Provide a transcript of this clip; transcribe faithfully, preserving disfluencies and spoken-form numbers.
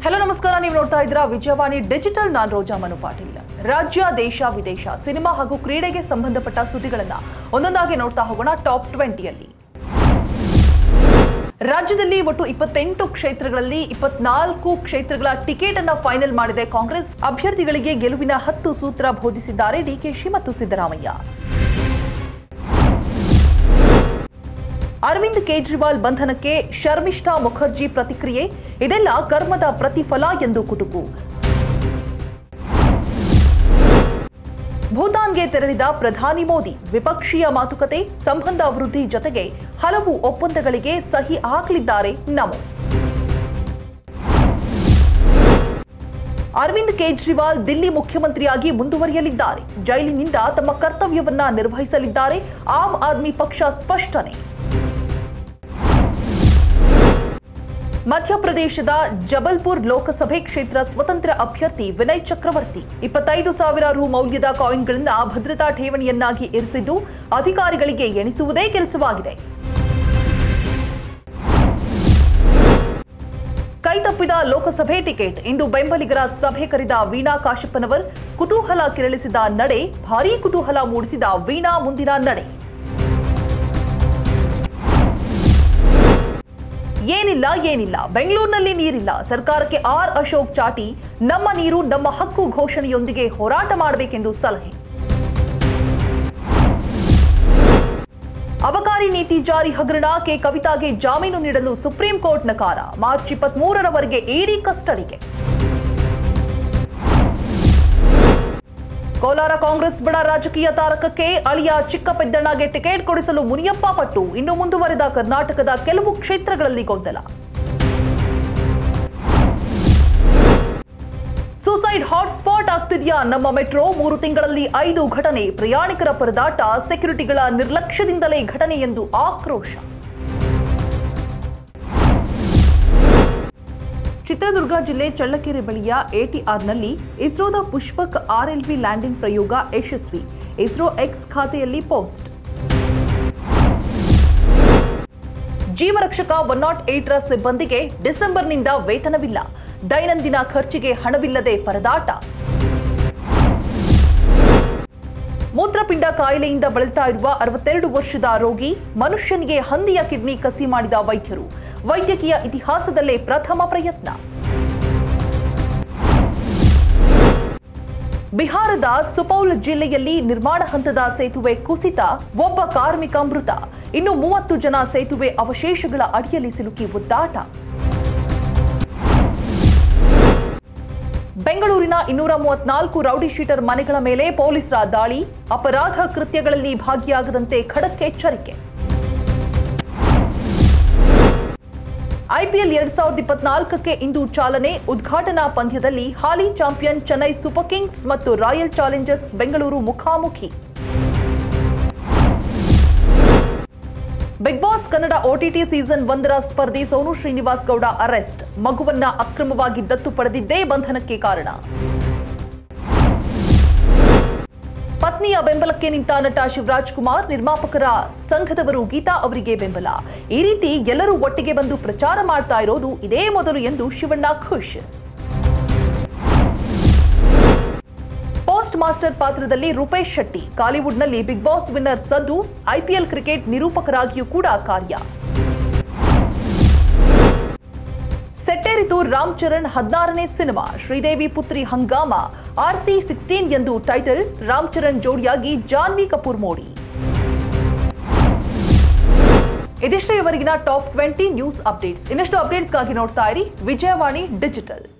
Hello नमस्कार ನೀವು ನೋಡ್ತಾ ಇದ್ದೀರಾ ವಿಜಯವಾಣಿ ಡಿಜಿಟಲ್ ನಾನು ರೋಜಾ ಮನು ಪಾಟೀಲ್ ರಾಜ್ಯ ದೇಶ ವಿದೇಶ ಸಿನಿಮಾ ಹಾಗೂ ಕ್ರೀಡೆಗೆ ಸಂಬಂಧಪಟ್ಟ ಸುದ್ದಿಗಳನ್ನು ಒಂದೊಂದಾಗಿ ನೋಡ್ತಾ ಹೋಗೋಣ ಟಾಪ್ ಇಪ್ಪತ್ತು ಯಲ್ಲಿ ರಾಜ್ಯದಲ್ಲಿ ಒಟ್ಟು ಇಪ್ಪತ್ತೆಂಟು ಕ್ಷೇತ್ರಗಳಲ್ಲಿ ಇಪ್ಪತ್ನಾಲ್ಕು ಕ್ಷೇತ್ರಗಳ ಟಿಕೆಟ್ ಅನ್ನು ಫೈನಲ್ ಮಾಡಿದೆ ಕಾಂಗ್ರೆಸ್ ಅಭ್ಯರ್ಥಿಗಳಿಗೆ ಗೆಲುವಿನ ಹತ್ತು ಸೂತ್ರ ಬೋಧಿಸಿದ್ದಾರೆ ಡಿಕೆಶಿ ಮತ್ತು ಸಿದ್ದರಾಮಯ್ಯ ಅರವಿಂದ್ ಕೇಜ್ರಿವಾಲ್ ಬಂಧನಕ್ಕೆ ಶರ್ಮಿಷ್ಠಾ ಮುಖರ್ಜಿ ಪ್ರತಿಕ್ರಿಯೆ ಇದೆಲ್ಲ ಕರ್ಮದ ಪ್ರತಿಫಲ ಎಂದು ಕುಟುಕು ಭೂತಾನ್ಗೆ ತೆರಳಿದ ಪ್ರಧಾನಿ ಮೋದಿ ವಿಪಕ್ಷೀಯ ಮಾತುಕತೆ ಸಂಬಂಧ ವೃದ್ಧಿ ಜೊತೆಗೆ ಹಲವು ಒಪ್ಪಂದಗಳಿಗೆ ಸಹಿ ಹಾಕಲಿದ್ದಾರೆ ನಮೋ ಅರವಿಂದ್ ಕೇಜ್ರಿವಾಲ್ ದಿಲ್ಲಿ ಮುಖ್ಯಮಂತ್ರಿಯಾಗಿ ಮುಂದುವರಿಯಲಿದ್ದಾರೆ ಜೈಲಿನಿಂದ ತಮ್ಮ ಕರ್ತವ್ಯವನ್ನ ನಿರ್ವಹಿಸಲಿದ್ದಾರೆ ಆಮ್ ಆದ್ಮಿ ಪಕ್ಷ ಸ್ಪಷ್ಟನೆ ಮಧ್ಯಪ್ರದೇಶದ ಜಬಲ್ಪುರ್ ಲೋಕಸಭೆ ಕ್ಷೇತ್ರ ಸ್ವತಂತ್ರ ಅಭ್ಯರ್ಥಿ ವಿನಯ್ ಚಕ್ರವರ್ತಿ ಇಪ್ಪತ್ತೈದು ಸಾವಿರ ರು ಮೌಲ್ಯದ ಕಾಯಿನ್ಗಳನ್ನು ಭದ್ರತಾ ಠೇವಣಿಯನ್ನಾಗಿ ಇರಿಸಿದ್ದು ಅಧಿಕಾರಿಗಳಿಗೆ ಎಣಿಸುವುದೇ ಕೆಲಸವಾಗಿದೆ ಕೈತಪ್ಪಿದ ಲೋಕಸಭೆ ಟಿಕೆಟ್ ಇಂದು ಬೆಂಬಲಿಗರ ಸಭೆ ಕರೆದ ವೀಣಾ ಕಾಶಪ್ಪನವರ್ ಕುತೂಹಲ ಕೆರಳಿಸಿದ ನಡೆ ಭಾರೀ ಕುತೂಹಲ ಮೂಡಿಸಿದ ವೀಣಾ ಮುಂದಿನ ನಡೆ ಏನಿಲ್ಲ ಏನಿಲ್ಲ ಬೆಂಗಳೂರಿನಲ್ಲಿ ನೀರಿಲ್ಲ ಸರ್ಕಾರಕ್ಕೆ ಆರ್ ಅಶೋಕ್ ಚಾಟಿ ನಮ್ಮ ನೀರು ನಮ್ಮ ಹಕ್ಕು ಘೋಷಣೆಯೊಂದಿಗೆ ಹೋರಾಟ ಮಾಡಬೇಕೆಂದು ಸಲಹೆ ಅಬಕಾರಿ ನೀತಿ ಜಾರಿ ಹಗರಣ ಕೆ ಕವಿತಾಗೆ ಜಾಮೀನು ನೀಡಲು ಸುಪ್ರೀಂ ಕೋರ್ಟ್ ನಕಾರ ಮಾರ್ಚ್ ಇಪ್ಪತ್ಮೂರರವರೆಗೆ ಇಡಿ ಕಸ್ಟಡಿಗೆ ಕೋಲಾರ ಕಾಂಗ್ರೆಸ್ ಬಡ ರಾಜಕೀಯ ತಾರಕಕ್ಕೆ ಅಳಿಯ ಚಿಕ್ಕಪೆದ್ದಣ್ಣಗೆ ಟಿಕೆಟ್ ಕೊಡಿಸಲು ಮುನಿಯಪ್ಪ ಪಟ್ಟು ಇನ್ನು ಮುಂದುವರೆದ ಕರ್ನಾಟಕದ ಕೆಲವು ಕ್ಷೇತ್ರಗಳಲ್ಲಿ ಗೊಂದಲ ಸೂಸೈಡ್ ಹಾಟ್ಸ್ಪಾಟ್ ಆಗ್ತಿದೆಯಾ ನಮ್ಮ ಮೆಟ್ರೋ ಮೂರು ತಿಂಗಳಲ್ಲಿ ಐದು ಘಟನೆ ಪ್ರಯಾಣಿಕರ ಪರದಾಟ ಸೆಕ್ಯೂರಿಟಿಗಳ ನಿರ್ಲಕ್ಷ್ಯದಿಂದಲೇ ಘಟನೆ ಎಂದು ಆಕ್ರೋಶ ಚಿತ್ರದುರ್ಗ ಜಿಲ್ಲೆ ಚಳ್ಳಕೆರೆ ಬಳಿಯ ಎಟಿಆರ್ನಲ್ಲಿ ಇಸ್ರೋದ ಪುಷ್ಪಕ್ ಆರ್ಎಲ್ವಿ ಲ್ಯಾಂಡಿಂಗ್ ಪ್ರಯೋಗ ಯಶಸ್ವಿ ಇಸ್ರೋ ಎಕ್ಸ್ ಖಾತೆಯಲ್ಲಿ ಪೋಸ್ಟ್ ಜೀವರಕ್ಷಕ ಒನ್ ನಾಟ್ ಏಟ್ ರ ಸಿಬ್ಬಂದಿಗೆ ಡಿಸೆಂಬರ್ನಿಂದ ವೇತನವಿಲ್ಲ ದೈನಂದಿನ ಖರ್ಚಿಗೆ ಹಣವಿಲ್ಲದೆ ಪರದಾಟ ಮೂತ್ರಪಿಂಡ ಕಾಯಿಲೆಯಿಂದ ಬಳಲ್ತಾ ಇರುವ ಅರವತ್ತೆರಡು ವರ್ಷದ ರೋಗಿ ಮನುಷ್ಯನಿಗೆ ಹಂದಿಯ ಕಿಡ್ನಿ ಕಸಿ ಮಾಡಿದ ವೈದ್ಯರು ವೈದ್ಯಕೀಯ ಇತಿಹಾಸದಲ್ಲೇ ಪ್ರಥಮ ಪ್ರಯತ್ನ ಬಿಹಾರದ ಸುಪೌಲ್ ಜಿಲ್ಲೆಯಲ್ಲಿ ನಿರ್ಮಾಣ ಹಂತದ ಸೇತುವೆ ಕುಸಿತ ಒಬ್ಬ ಕಾರ್ಮಿಕ ಮೃತ ಇನ್ನು ಮೂವತ್ತು ಜನ ಸೇತುವೆ ಅವಶೇಷಗಳ ಅಡಿಯಲ್ಲಿ ಸಿಲುಕಿ ಒದ್ದಾಟ ಬೆಂಗಳೂರಿನ ಇನ್ನೂರ ಮೂವತ್ನಾಲ್ಕು ರೌಡಿ ಶೀಟರ್ ಮನೆಗಳ ಮೇಲೆ ಪೊಲೀಸರ ದಾಳಿ ಅಪರಾಧ ಕೃತ್ಯಗಳಲ್ಲಿ ಭಾಗಿಯಾಗದಂತೆ ಖಡಕ್ ಎಚ್ಚರಿಕೆ ಐಪಿಎಲ್ ಎರಡ್ ಸಾವಿರದ ಇಪ್ಪತ್ನಾಲ್ಕಕ್ಕೆ ಇಂದು ಚಾಲನೆ ಉದ್ಘಾಟನಾ ಪಂದ್ಯದಲ್ಲಿ ಹಾಲಿ ಚಾಂಪಿಯನ್ ಚೆನ್ನೈ ಸೂಪರ್ ಕಿಂಗ್ಸ್ ಮತ್ತು ರಾಯಲ್ ಚಾಲೆಂಜರ್ಸ್ ಬೆಂಗಳೂರು ಮುಖಾಮುಖಿ Bigg Boss Kannada OTT season ಒಂದರ ಸ್ಪರ್ಧಿ ಸೋನು ಶ್ರೀನಿವಾಸ್ ಗೌಡ ಅರೆಸ್ಟ್ ಮಗುವನ್ನ ಅಕ್ರಮವಾಗಿ ದತ್ತು ಪಡೆದಿದ್ದೇ ಬಂಧನಕ್ಕೆ ಕಾರಣ ಪತ್ನಿಯ ಬೆಂಬಲಕ್ಕೆ ನಿಂತ ನಟ ಶಿವರಾಜ್ ಕುಮಾರ್ ನಿರ್ಮಾಪಕರ ಸಂಘದವರು ಗೀತಾ ಅವರಿಗೆ ಬೆಂಬಲ ಈ ರೀತಿ ಎಲ್ಲರೂ ಒಟ್ಟಿಗೆ ಬಂದು ಪ್ರಚಾರ ಮಾಡ್ತಾ ಇರೋದು ಇದೇ ಮೊದಲು ಎಂದು ಶಿವಣ್ಣ ಖುಷ್ ಪೋಸ್ಟ್ ಮಾಸ್ಟರ್ ಪಾತ್ರದಲ್ಲಿ ರೂಪೇಶ್ ಶೆಟ್ಟಿ ಕಾಲಿವುಡ್ನಲ್ಲಿ ಬಿಗ್ ಬಾಸ್ ವಿನ್ನರ್ ಸದ್ದು ಐಪಿಎಲ್ ಕ್ರಿಕೆಟ್ ನಿರೂಪಕರಾಗಿಯೂ ಕೂಡ ಕಾರ್ಯ ಸೆಟ್ಟೇರಿತು ರಾಮ್ ಚರಣ್ ಹದಿನಾರನೇ ಸಿನಿಮಾ ಶ್ರೀದೇವಿ ಪುತ್ರಿ ಹಂಗಾಮ ಆರ್ಸಿ ಸಿಕ್ಸ್ಟೀನ್ ಎಂದು ಟೈಟಲ್ ರಾಮ್ ಚರಣ್ ಜೋಡಿಯಾಗಿ ಜಾನ್ವಿ ಕಪೂರ್ ಮೋಡಿ ಇದಿಷ್ಟೇ ಇವರೆಗಿನ ಟಾಪ್ ಟ್ವೆಂಟಿ ನ್ಯೂಸ್ ಅಪ್ಡೇಟ್ಸ್ ಇನ್ನಷ್ಟು ಅಪ್ಡೇಟ್ಸ್ಗಾಗಿ ನೋಡ್ತಾ ಇರಿ ವಿಜಯವಾಣಿ ಡಿಜಿಟಲ್.